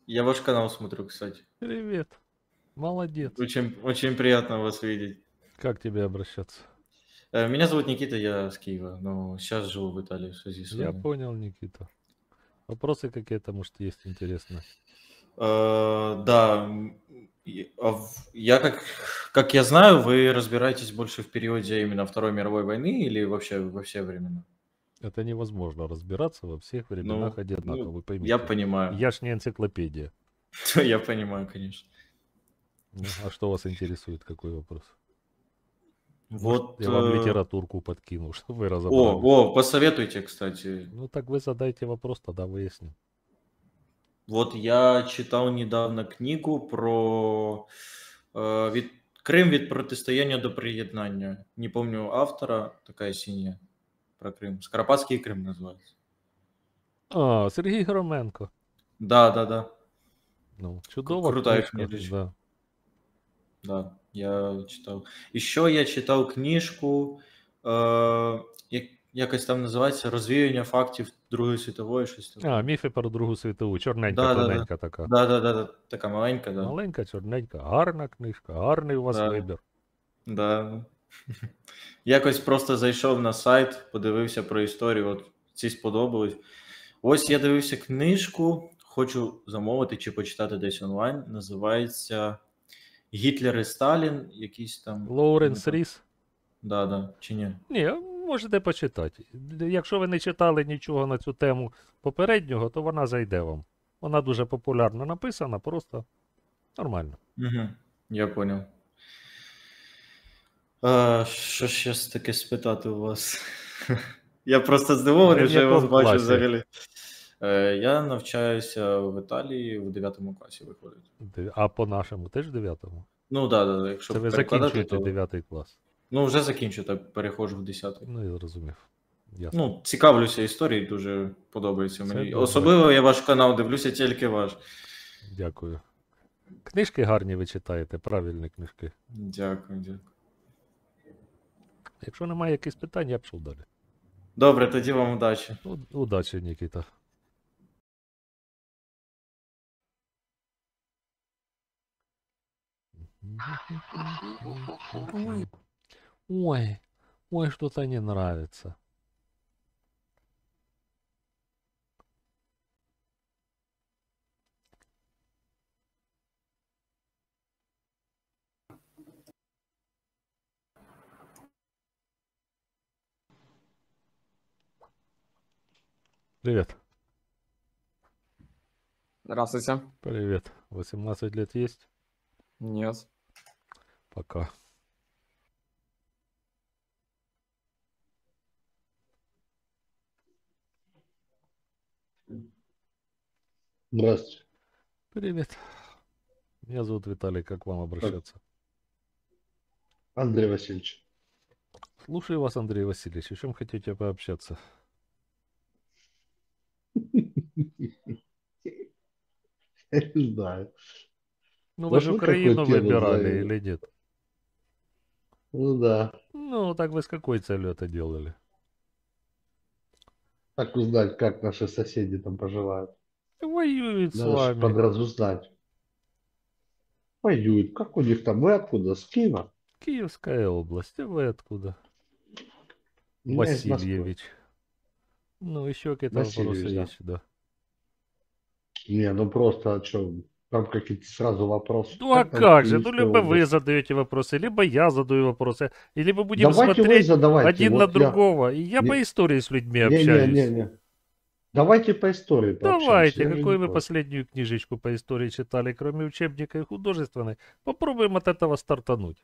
Я ваш канал смотрю, кстати. Привет. Молодец. Очень приятно вас видеть. Как тебе обращаться? Меня зовут Никита, я с Киева, но сейчас живу в Италии в связи с Я войной. понял, Никита. Вопросы какие-то, может, есть интересные? Да, я как я знаю, вы разбираетесь больше в периоде именно Второй мировой войны или вообще во все времена? Это невозможно разбираться во всех временах одинаково, вы Я поймите. понимаю. Я ж не энциклопедия. Я понимаю, конечно. Ну, а что вас интересует, какой вопрос? Может, Вот, я вам литературку подкину, чтобы вы разобрались? посоветуйте, кстати. Ну, так вы задайте вопрос, тогда выясним. Вот я читал недавно книгу про Крым від протистояння до приєднання. Не помню автора, такая синяя про Крым. Скоропадский Крым называется. А, Сергій Громенко. Да. Ну, чудова Крутая книжка, книжечка. да. Да, я читав. Еще я читав книжку, якось там називається «Розвіяння фактів Другої світової», щось таке. А, міфи про Другу світову. Чорненька, Да. тоненька така. Да. Така маленька, да. Маленька, чорненька. Гарна книжка, гарний у вас вибір. Да. Якось просто зайшов на сайт, подивився про історію, от ці сподобались. Ось я дивився книжку, хочу замовити чи почитати десь онлайн. Називається «Гітлер і Сталін», якийсь там. Лоуренс Ріс. Да, чи ні? Ні, можете почитати. Якщо ви не читали нічого на цю тему попереднього, то вона зайде вам. Вона дуже популярно написана, просто нормально. Угу, я понял. Що ще таке спитати у вас? Я просто здивований, що я вас бачу взагалі. Я навчаюся в Італії в 9 класі виходить. А по-нашому теж в 9-му? Ну да, якщо це ви закінчуєте 9 клас? Ну, вже закінчу, так переходжу в 10. Ну, я зрозумів. Ясно. Ну, цікавлюся історією, дуже подобається Це мені. добре. Особливо я ваш канал дивлюся, тільки ваш. Дякую. Книжки гарні ви читаєте, правильні книжки. Дякую. Якщо немає якихось питань, я пішов далі. Добре, тоді вам удачі. Удачі, Нікіта. Ой, что-то не нравится. Привет. Здравствуйте. Привет. 18 лет есть? Нет. Пока. Здравствуйте. Привет. Меня зовут Виталий, как к вам обращаться? Андрей Васильевич. Слушаю вас, Андрей Васильевич. О чем хотите пообщаться? Я не знаю. Ну, вы же Украину выбирали или нет? Ну да. Ну, так вы с какой целью это делали? Так узнать, как наши соседи там поживают. Воюют с Надо же вами. подразузнать. Воюют. Как у них там? Вы откуда? С Киева? Киевская область. А вы откуда? Я из Москвы. Васильевич. Ну, еще какие-то вопросы Васильевич, да. есть, да. Не, ну просто, а что, там какие-то сразу вопросы. Ну, а там как же? Ну, Киевская либо вы область? задаете вопросы, либо я задаю вопросы. И либо будем Давайте вы смотреть задавайте. один Вот на я- другого. И я Не- по истории с людьми общаюсь. Не. Давайте по истории пообщаемся. Давайте, я же какую не вы против. последнюю книжечку по истории читали, кроме учебника и художественной? Попробуем от этого стартануть.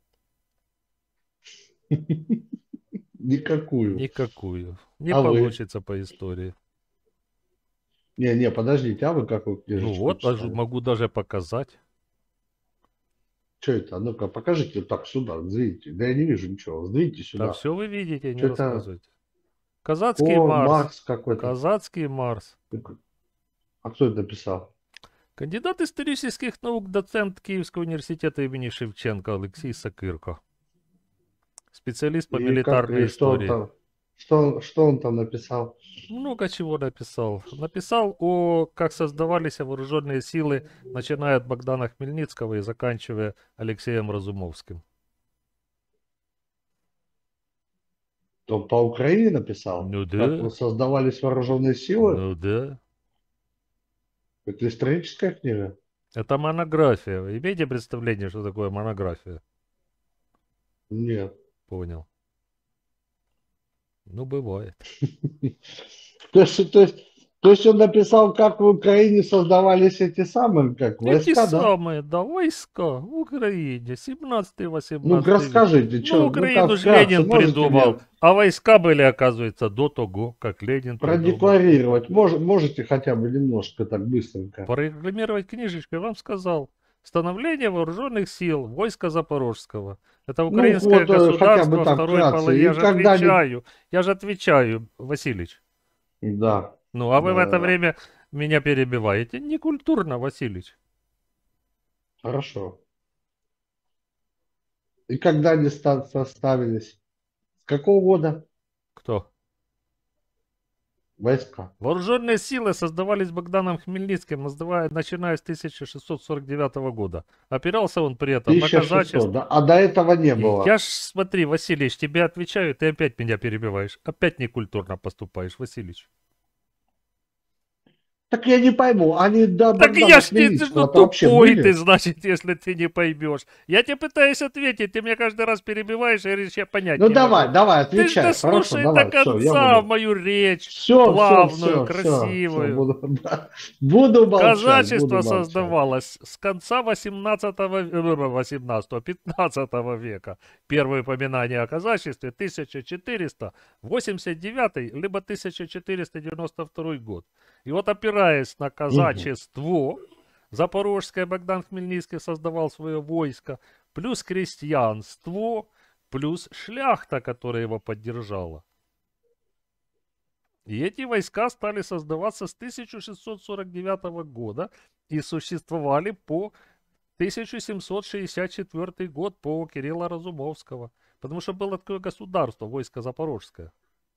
Никакую. Никакую. Не А вы? получится по истории. Не, подождите, а вы какую книжечку Ну вот, читали? могу даже показать. Что это? А ну-ка, покажите так сюда, сдвиньте. Да я не вижу ничего. Сдвиньте сюда. Да все вы видите, не Чё это? рассказывайте. Казацкий О, Марс. Марс какой-то. Казацкий Марс. А кто это написал? Кандидат исторических наук, доцент Киевского университета имени Шевченко Алексей Сокырко. Специалист по И милитарной что он истории. там? Что он там написал? Много чего написал. Написал о, как создавались вооруженные силы, начиная от Богдана Хмельницкого и заканчивая Алексеем Разумовским. Он по Украине написал? Ну Как да, создавались вооруженные силы? ну да. Это историческая книга? Это монография. Вы имеете представление, что такое монография? Нет. Понял. Ну, бывает. То есть он написал, как в Украине создавались эти самые, как Эти войска, да? самые, да, войска в Украине, 17-18 Ну-ка век. расскажите, Ну, что, Украину ну-ка же вкратце Ленин можете придумал, мне а войска были, оказывается, до того, как Ленин придумал. продекларировать? Можете хотя бы немножко так быстренько? Порекламировать книжечку, я вам сказал. Становление вооруженных сил войска Запорожского. Это Ну украинское вот хотя бы государство так второй вкратце. половины. И Я же отвечаю, Василич. Да, Ну, а вы в это да, время меня перебиваете. Некультурно, Василич. хорошо. И когда они составились? С какого года Кто? войска? Вооруженные силы создавались Богданом Хмельницким, начиная с 1649 года. Опирался он при этом на 1600, казачество. да? А до этого не было. Я ж, смотри, Василич, тебе отвечаю, ты опять меня перебиваешь. Опять некультурно поступаешь, Василич. Так я не пойму, они до Так Богдана я ж не Хмельницкого ну, вообще тупой были? ты, значит, если ты не поймешь. Я тебе пытаюсь ответить, ты меня каждый раз перебиваешь и говоришь, я понять Ну не давай, могу. давай, Ты ж отвечай. Хорошо, дослушай до давай, все, я конца буду. мою речь, Все, плавную, красивую. буду, буду молчать, Казачество буду молчать. создавалось с конца 15 века. Первое упоминание о казачестве 1489 либо 1492 год. И вот опираясь на казачество, Запорожское Богдан Хмельницкий создавал свое войско, плюс крестьянство, плюс шляхта, которая его поддержала. И эти войска стали создаваться с 1649 года и существовали по 1764 год по Кирилла Разумовского. Потому что было такое государство, войско Запорожское,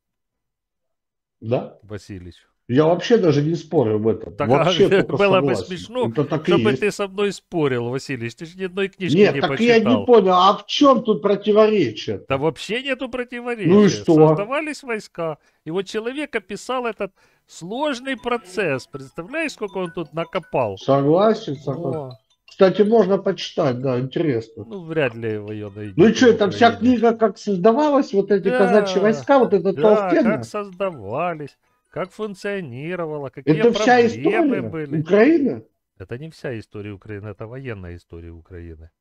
Да? Васильевич. Я вообще даже не спорю в этом. Так Вообще только было бы согласен. смешно, Это так и чтобы есть. ты со мной спорил, Васильевич. Ты же ни одной книжки Нет, не так почитал. я не понял, а в чем тут противоречие? Да вообще нету противоречия. Ну и что? Создавались войска. И вот человек описал этот сложный процесс. Представляешь, сколько он тут накопал? Согласен, О, согласен. Кстати, можно почитать, да, интересно. ну, вряд ли вы ее найдете. Ну и что, в это вся Украине. книга, как создавалась, вот эти казачьи войска, вот эта Да, толстенная? как создавались, как функционировало, какие Это вся проблемы история были. Украины? Это не вся история Украины, это военная история Украины.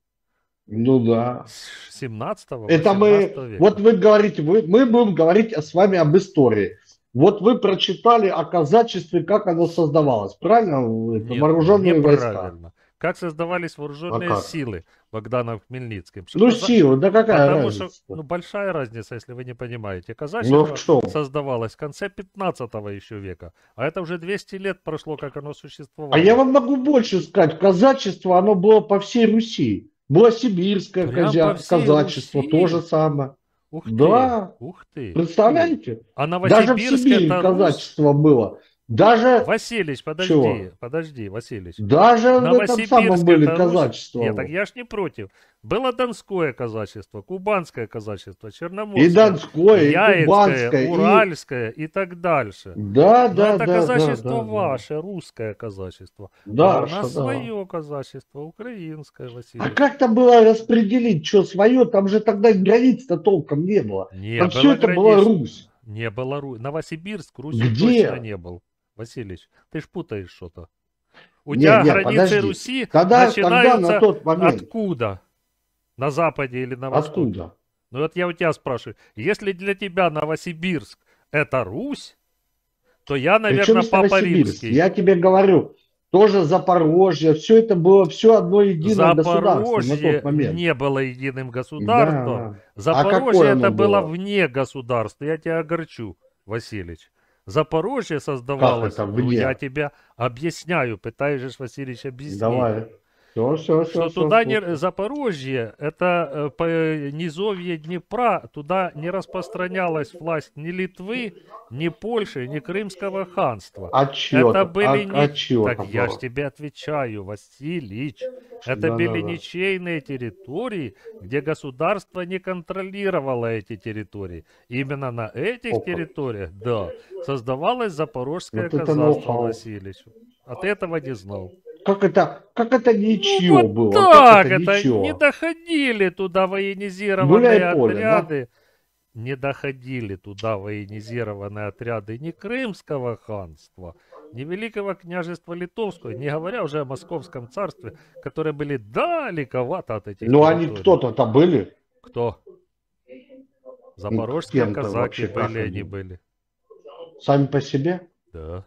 Ну да. С 17-го, Это 18 мы, века. вот вы говорите, мы будем говорить с вами об истории. Вот вы прочитали о казачестве, как оно создавалось, правильно? Это Нет, вооруженные войска. неправильно. Как создавались вооруженные А как? силы Богданом Хмельницким? Ну силы, да какая Потому разница? что, ну, большая разница, если вы не понимаете. Ну Казачество в чем? создавалось в конце 15 еще века, а это уже 200 лет прошло, как оно существовало. А я вам могу больше сказать, казачество, оно было по всей Руси. Было сибирское Прям по всей казачество, Руси? то же самое. Ух Да. ты, ух ты. Представляете? А Даже в Новосибирск Сибири это Русь? казачество было. Даже, Василич, Чего? подожди, Василич. даже в этом самом Новосибирск были это Русь? казачества. Нет, так я ж не против. Было Донское казачество, Кубанское казачество, Черноморское, И Донское, и Яицкое, Кубанское, и... Уральское и так дальше. Да, Но да, это да, казачество да, да, ваше, русское казачество. да, А у что нас да. свое казачество, украинское, А Василий. как-то было распределить, что свое, там же тогда границ-то толком не было. Не Там было все это была границ. Русь. Не было Русь. Новосибирск Русью Где? точно не был. Василич, ты ж путаешь что-то. У Не, тебя не, границы подожди. Руси Тогда начинаются на тот момент. откуда? На западе или на востоке? Откуда? Ну вот я у тебя спрашиваю. Если для тебя Новосибирск это Русь, то я, Причем наверное, здесь Папа Новосибирск? Римский. Я тебе говорю, тоже Запорожье, все это было все одно единое государство на Запорожье тот момент. не было единым государством. Да. А Запорожье какое это оно было было? вне государства. Я тебя огорчу, Василич. Запорожье создавалось. это Ну, вне? я тебе объясняю. Пытаешь же, Василич, объяснить. Давай. что туда не Запорожье, это по низовье Днепра, туда не распространялась власть ни Литвы, ни Польши, ни Крымского ханства. Это были Так я ж тебе отвечаю, Василич. Это были ничейные территории, где государство не контролировало эти территории. Именно на этих территориях, да, создавалось Запорожское казачество, Василич. А ты этого не знал. Как это ничье вот было? Так, как это ничего? Не доходили туда военизированные Поле, отряды. Да? Не доходили туда военизированные отряды ни Крымского ханства, ни Великого княжества Литовского, не говоря уже о Московском царстве, которые были далековато от этих территорий. Они кто-то были? Кто? Запорожские кем-то казаки вообще, как были, они они? были. Сами по себе? Да.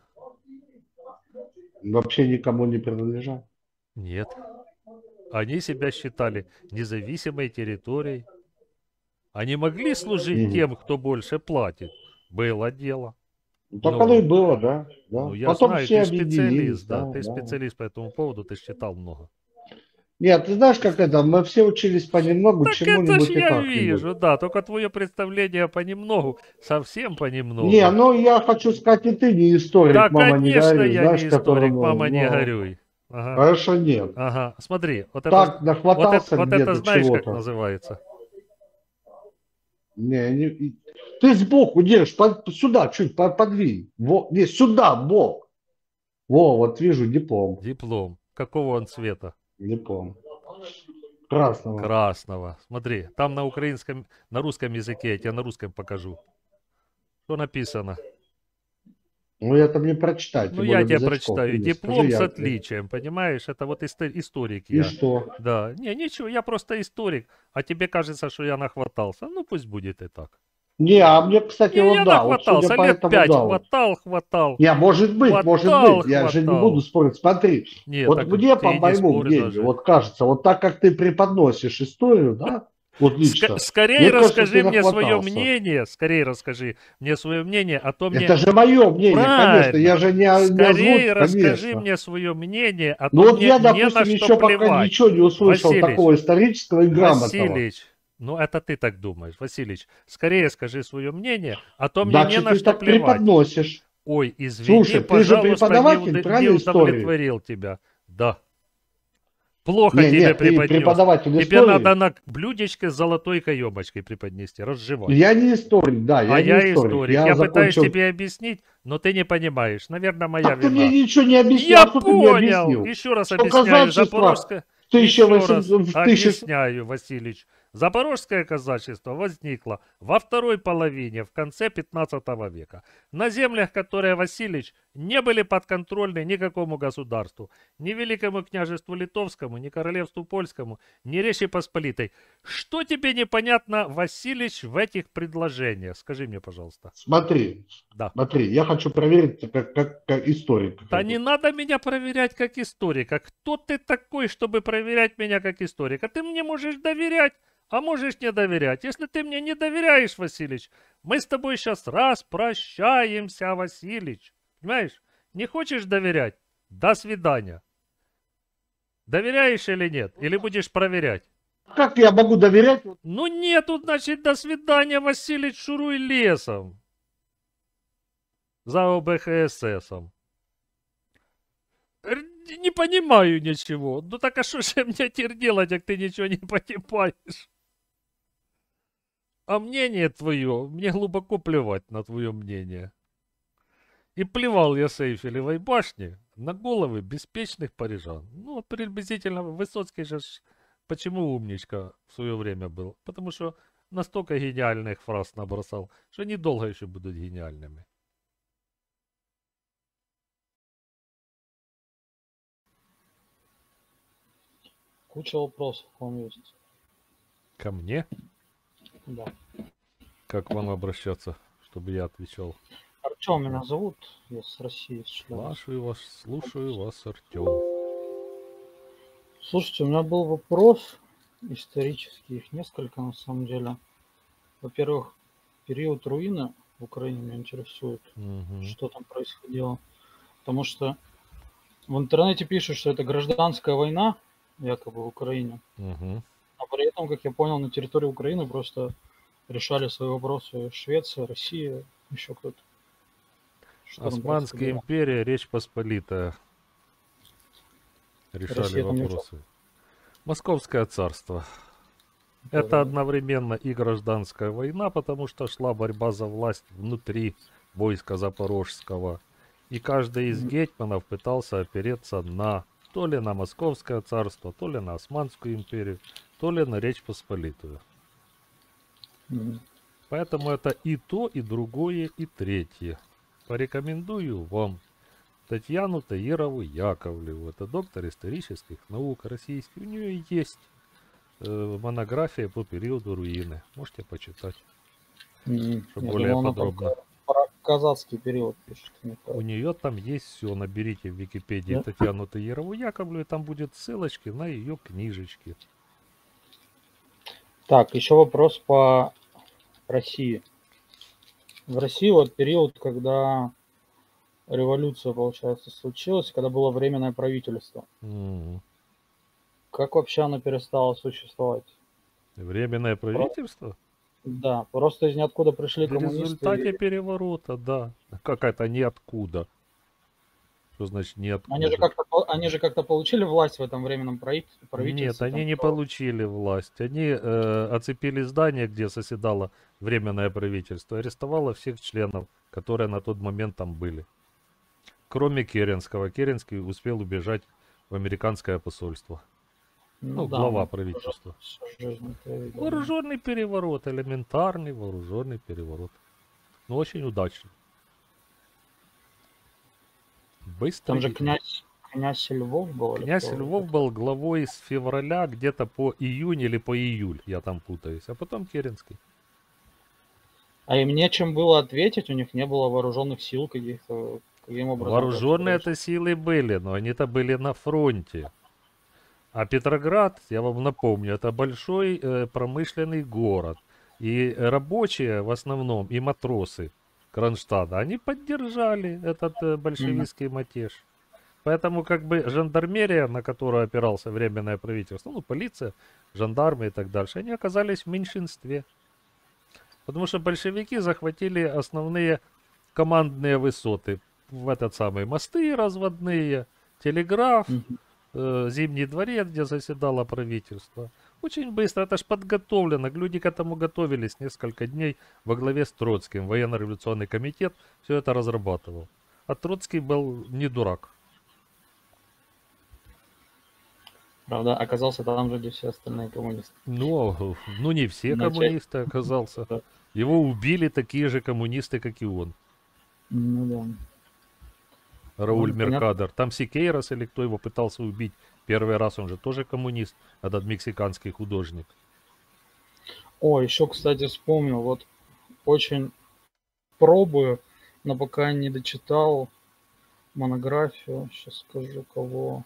Вообще никому не принадлежат? Нет. Они себя считали независимой территорией. Они могли служить тем, кто больше платит. Было дело. Так оно и было, да. Ну, я Потом знаю, все ты специалист, да. Ты да. специалист по этому поводу, ты читал много. Нет, ты знаешь, как это, мы все учились понемногу, Так это ж чему-нибудь и я как-нибудь. вижу, да, только твое представление понемногу, совсем понемногу. Не, ну я хочу сказать, и ты не историк, Да, мама не конечно, горюй. я Знаешь, не историк, которому, мама не горюй. Ага. Хорошо, нет. Ага, смотри, вот Так, это, нахватался вот где-то это знаешь, как чего-то. называется? Не, ты сбоку держишь, сюда чуть подвинь. Не, сюда, в бок. Вот вижу диплом. Диплом. Какого он цвета? Диплом. Красного. Красного. Смотри, там на украинском, на русском языке, я тебе на русском покажу. Что написано? Ну, я там не прочитаю. Ну, я тебе прочитаю. Диплом с отличием, понимаешь? Это вот историк я. И что? Да. Не, ничего, я просто историк. А тебе кажется, что я нахватался. Ну, пусть будет и так. Не, а мне, кстати, Не, вот я да. нахватался, Вот лет этому, 5 да, хватал. Не, может быть. Я же не буду спорить. Смотри, Нет, вот мне, по моему мнению, вот кажется, вот так, как ты преподносишь историю, да, вот лично. Скорее расскажи мне свое мнение, а то мне... Это же мое мнение, Правильно. конечно, я же не Скорее озвучу, расскажи конечно. мне свое мнение, а то Ну вот мне я, не на допустим, что еще пока плевать. ничего не услышал Василич, такого исторического и грамотного. Василич, ну это ты так думаешь. Василич, скорее скажи свое мнение, а то мне Значит, не на ты что так плевать. преподносишь. Ой, извини, Слушай, ты же пожалуйста, преподаватель, правильно, не истории? удовлетворил тебя. Да. Плохо Не, тебе ты преподнес. преподаватель Тебе истории. надо на блюдечке с золотой каемочкой преподнести, разжевать. Я не историк, да, я не историк. Я пытаюсь закончил... тебе объяснить, но ты не понимаешь. Наверное, моя Так ты вина. мне ничего не объяснил, Я что ты мне понял. объяснил? Еще раз Что объясняю. казачество Запорожское... в 1800... Еще раз объясняю, Василич. Запорожское казачество возникло во второй половине, в конце 15 века. На землях, которые, Василич, не были подконтрольны никакому государству. Ни Великому княжеству Литовскому, ни Королевству Польскому, ни Речи Посполитой. Что тебе непонятно, Василич, в этих предложениях? Скажи мне, пожалуйста. Смотри, я хочу проверить как историк. Да не надо меня проверять как историка. Кто ты такой, чтобы проверять меня как историка? Ты мне можешь доверять, а можешь не доверять. Если ты мне не доверяешь, Василич, мы с тобой сейчас распрощаемся, Василич. Понимаешь? Не хочешь доверять? До свидания. Доверяешь или нет? Или будешь проверять? Как я могу доверять? Ну нету, значит, до свидания, Василич, шуруй лесом. За ОБХССом. Не понимаю ничего. Ну так а что же мне теперь делать, как ты ничего не понимаешь? А мнение твое, мне глубоко плевать на твое мнение. И плевал я с Эйфелевой башни на головы беспечных парижан. Ну, приблизительно Высоцкий же почему умничка в свое время был? Потому что настолько гениальных фраз набросал, что они долго еще будут гениальными. Куча вопросов вам есть. Ко мне? Да. Как вам обращаться, чтобы я отвечал? Артем меня зовут, я с России. Слушаю вас, Артем. Слушайте, у меня был вопрос исторический, их несколько на самом деле. Во-первых, период руины в Украине меня интересует, что там происходило. Потому что в интернете пишут, что это гражданская война, якобы в Украине. Мгм. А при этом, как я понял, на территории Украины просто решали свои вопросы Швеция, Россия, еще кто-то. Что там Османская происходило? империя, Речь Посполитая решали Россия там не вопросы. Московское царство. Да, Это да, да. одновременно и гражданская война, потому что шла борьба за власть внутри войска Запорожского. И каждый из Мгм. гетьманов пытался опереться на то ли на Московское царство, то ли на Османскую империю, то ли на Речь Посполитую. Мгм. Поэтому это и то, и другое, и третье. Порекомендую вам Татьяну Таирову Яковлеву. Это доктор исторических наук российский. У нее есть монография по периоду руины. Можете почитать, Мгм. чтобы Я более думал, она подробно. только про казацкий период пишет. не про- У нее там есть все. Наберите в Википедии Да. Татьяну Таирову Яковлеву, и там будет ссылочки на ее книжечки. Так, еще вопрос по России. В России вот период, когда революция, получается, случилась, когда было временное правительство. М. Как вообще оно перестало существовать? Временное правительство? Да, просто из ниоткуда пришли В коммунисты. результате переворота, да. Как это ниоткуда? Что значит ниоткуда? Они же как-то получили власть в этом временном правительстве. Нет, они там, не кто- получили власть. Они оцепили здание, где соседало временное правительство, арестовало всех членов, которые на тот момент там были. Кроме Керенского. Керенский успел убежать в американское посольство. Ну, да, глава он правительства. всю жизнь это видел, да. Вооруженный переворот, элементарный вооруженный переворот. Но очень удачный. Быстро. Там же князь Львов был. или Князь кто? Львов был главой с февраля где-то по июнь или по июль, я там путаюсь, а потом Керенский. А им нечем было ответить, у них не было вооруженных сил каких-то. Каким образом это вообще Вооруженные произошло? это силы были, но они-то были на фронте. А Петроград, я вам напомню, это большой промышленный город. И рабочие в основном, и матросы Кронштадта, они поддержали этот большевистский мятеж. Поэтому как бы жандармерия, на которую опирался Временное правительство, ну полиция, жандармы и так дальше, они оказались в меньшинстве. Потому что большевики захватили основные командные высоты. В этот самый мосты разводные, телеграф, Мгм. Зимний дворец, где заседало правительство. Очень быстро, это ж подготовлено. Люди к этому готовились несколько дней во главе с Троцким. Военно-революционный комитет все это разрабатывал. А Троцкий был не дурак. Правда, оказался там же, где все остальные коммунисты. Ну не все Начать- коммунисты оказался. Да. Его убили такие же коммунисты, как и он. Ну да. Рауль Ну, понятно. Меркадер. Там Сикейрос или кто его пытался убить первый раз, он же тоже коммунист, этот мексиканский художник. О, еще, кстати, вспомнил, вот очень пробую, но пока не дочитал монографию, сейчас скажу кого.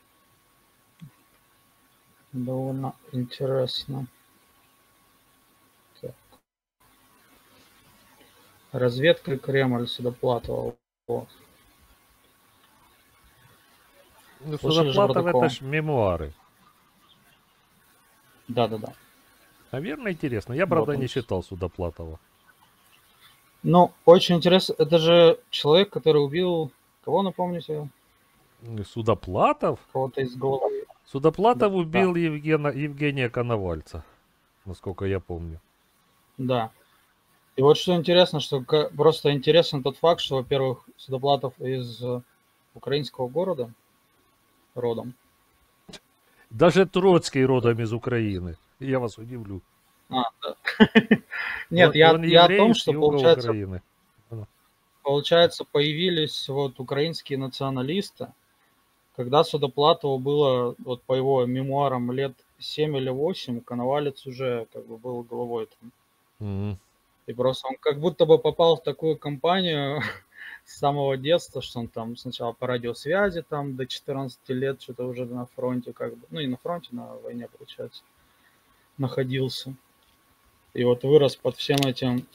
Довольно интересно. Так. Разведка Кремль Судоплатова. Вот. Ну, Слышали же Судоплатов про такого? это ж мемуары. Да-да-да. Наверное, интересно. Я, правда, Вот он. не читал Судоплатова. Ну, очень интересно. Это же человек, который убил... Кого, напомните? Судоплатов? Кого-то из головы. Судоплатов Да. убил Евгения Коновальца, насколько я помню. Да. И вот что интересно, что просто интересен тот факт, что, во-первых, Судоплатов из украинского города родом. Даже Троцкий родом из Украины. Я вас удивлю. А, да. Нет, Он я о еврей том, с что, юга Украины. получается, появились вот украинские националисты, когда Судоплатову было, вот по его мемуарам, лет 7 или 8, Коновалец уже как бы был главой там. Мгм. И просто он как будто бы попал в такую компанию с самого детства, что он там сначала по радиосвязи там до 14 лет что-то уже на фронте как бы, ну не на фронте, на войне, получается, находился. И вот вырос под всем этим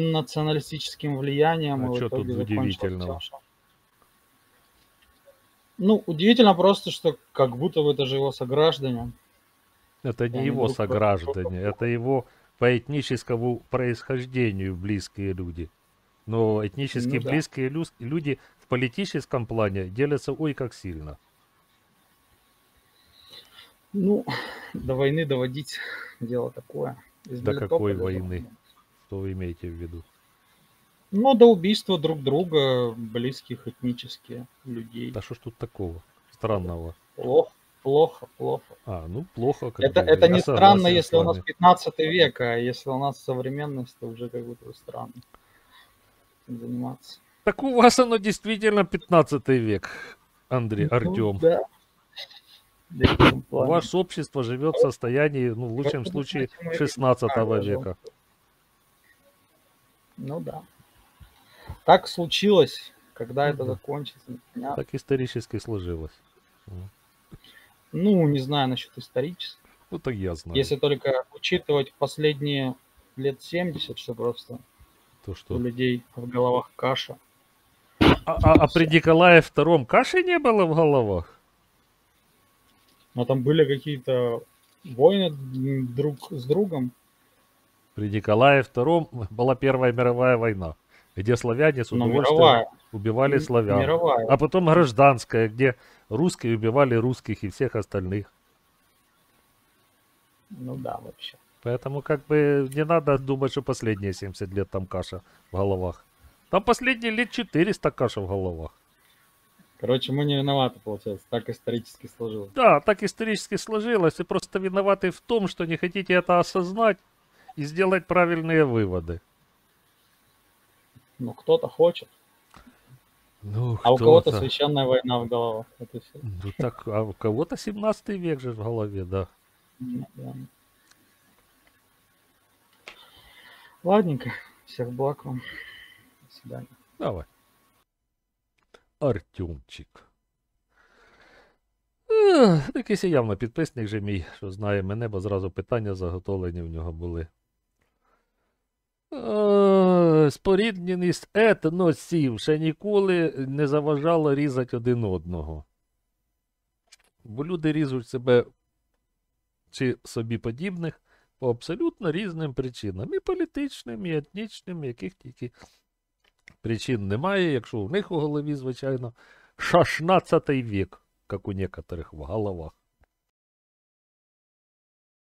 антинационалистическим влиянием. А и в чё тут итоге закончил удивительного? тем, что- Ну, удивительно просто, что как будто бы это же его сограждане. Это не Они его друг против сограждане, это его по этническому происхождению близкие люди. Но этнически Ну да. близкие люди в политическом плане делятся ой как сильно. Ну, до войны доводить дело такое. Из До какой Мелитополя, войны? Что вы имеете в виду? Ну, до убийства друг друга близких этнически людей. Да что ж тут такого странного? Плохо, плохо, плохо. Ну плохо. Как бы, Это я не согласен странно, с если у нас вами. 15 век, а если у нас современность, то уже как будто бы странно этим заниматься. Так у вас оно действительно 15 век, Андрей, Артем. Ну, да. Да, в этом плане. Ваше общество живет в состоянии, ну, в лучшем Поэтому, случае, знаете, мы 16 даже. века. Ну да. Так случилось, когда это Да. закончится. непонятно. Так исторически сложилось. Ну, не знаю насчет исторически. Ну, так я знаю. Если только учитывать последние лет 70, что просто То у что. людей в головах каша. А при Николае II каши не было в головах? Но там были какие-то войны друг с другом. При Николае II была Первая мировая война, где славяне с Но удовольствием мировая. убивали славян. Мировая. А потом гражданская, где русские убивали русских и всех остальных. Ну да, вообще. Поэтому как бы не надо думать, что последние 70 лет там каша в головах. Там последние лет 400 каша в головах. Короче, мы не виноваты, получается. Так исторически сложилось. Да, так исторически сложилось. И просто виноваты в том, что не хотите это осознать и сделать правильные выводы. Ну, кто-то хочет. Ну, А у кого-то кто-то. священная война в головах. Это все. Ну так, а у кого-то 17 век же в голове, да. Да. Ладненько. Всех благ вам. До свидания. Давай. Артемчик. Якийсь явно підписник же мій, що знає мене, бо зразу питання заготовлені в нього були. Спорідненість етносів ще ніколи не заважало різати один одного. Бо люди різуть себе чи собі подібних по абсолютно різним причинам. І політичним, і етнічним, яких тільки причин немає, якщо у них у голові, звичайно, 16 вік, як у некоторих в головах.